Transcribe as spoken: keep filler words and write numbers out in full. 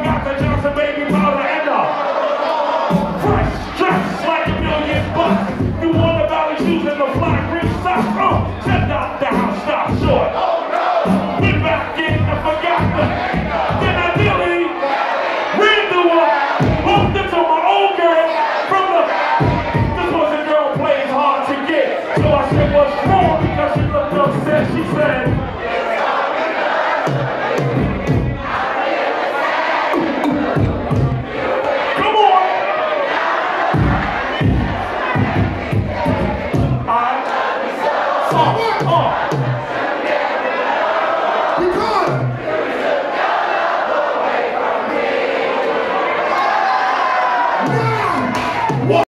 got the Johnson baby powder and the fresh dress like a million bucks. You want the valley shoes and the fly green socks. Oh, checked out the house, stop short. Went back in and forgot the. Then I nearly ran the one. Bumped into my old girl from the. This was a girl plays hard to get. So I said, what's wrong? Because she looked upset. She said.